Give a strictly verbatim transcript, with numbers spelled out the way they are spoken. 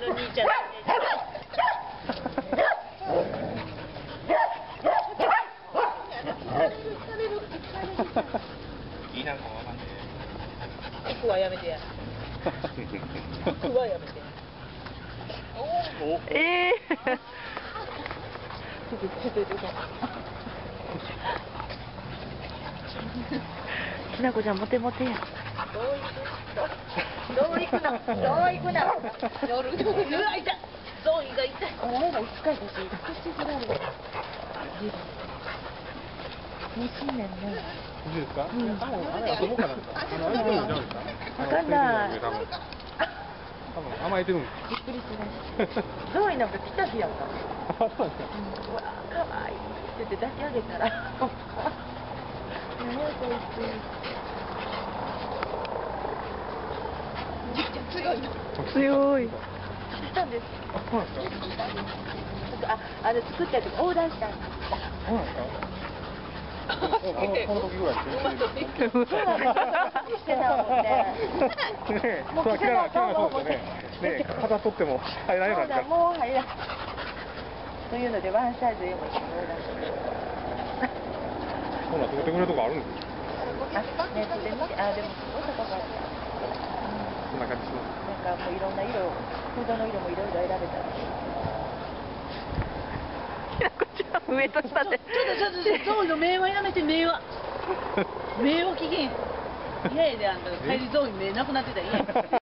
の兄ちゃん。 いいなんかわかんねえ。服はやめてや。服はやめて。 おええー。きなこちゃんモテモテや。 どう行くの？どう行くの？夜うわ痛い。ゾーイが痛い。お前らいつかだし、こっちずらる。 美味しいねんね。 いいですか？うん。あれ遊ぼうかな。あのあれじゃないですか？ わかんない。 多分甘えてるんです。 びっくりしました。ゾーイなんか来た日やった。 あ、そうですか。 うわ可愛いって言って抱き上げたら。何こいつ。 強いの。 強い。 したんです。 あ、そうなんですか。 あ、あれ作った時オーダーしたんです。 そうなんですか。このこの時ぐらいですよ。 してたもんね。 ねえ、それは切らない、切らないそうですよね。ねえ、肩取っても入らないなんですか。 もう入らない。というのでワンサイズよりもオーダーして。 そんな作ってくれるとこあるんですか。 あ、ネットで見て、あ、でもすごい高かった。 そんな感じします。 なんかもういろんな色、フードの色もいろいろ選べたら。 きなこちゃん上と下で。 ちょっとちょっとゾウの目はやめて目は。目を機嫌。いやいやであんた帰りゾウに目なくなってたらいいやん。